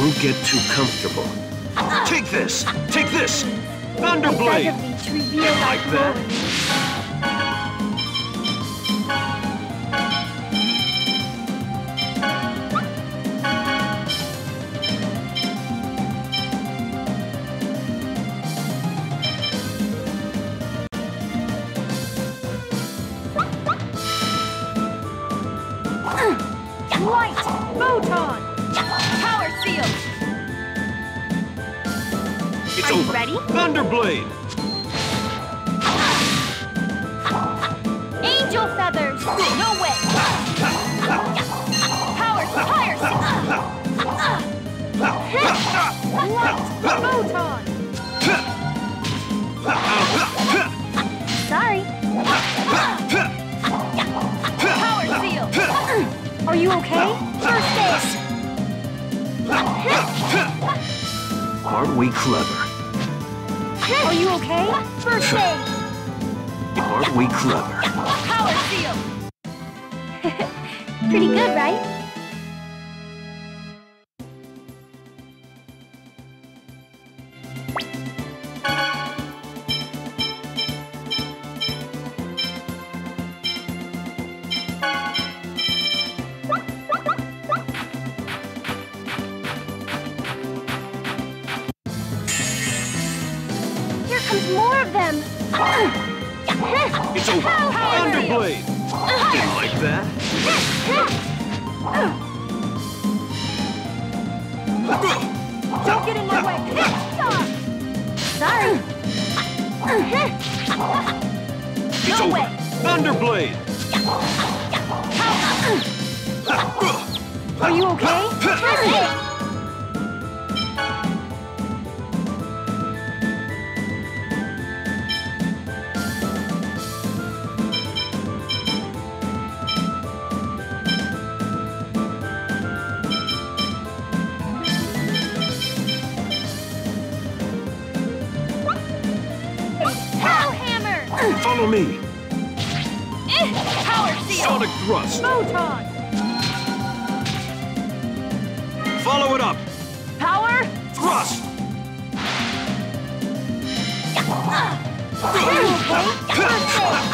Don't get too comfortable. Take this! Take this! Thunderblade! Like that? Light! Photon! Power seal! It's Are you over. ready? Thunderblade! Angel feathers! No way! Power fire seal! Light! Photon! Sorry. Power seal! Are you okay? First base! Aren't we clever? Are you okay? First base! Aren't we clever? Power seal! Pretty good, right? Here comes more of them! It's over. Thunderblade! Didn't like that? Don't get in my way! Stop! Sorry! It's No over. way. Thunderblade! Are you okay? First base! Power hammer! Follow me. Power seal! Sonic thrust. Photon! Follow it up. Power! Thrust. Are you okay? First base!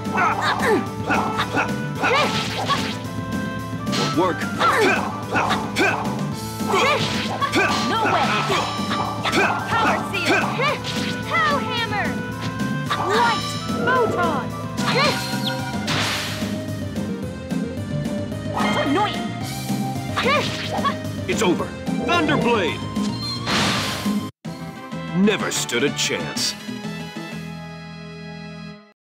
Won't work. No way! Power seal! Power hammer! Light! Photon! So annoying! It's over. Thunderblade! Never stood a chance.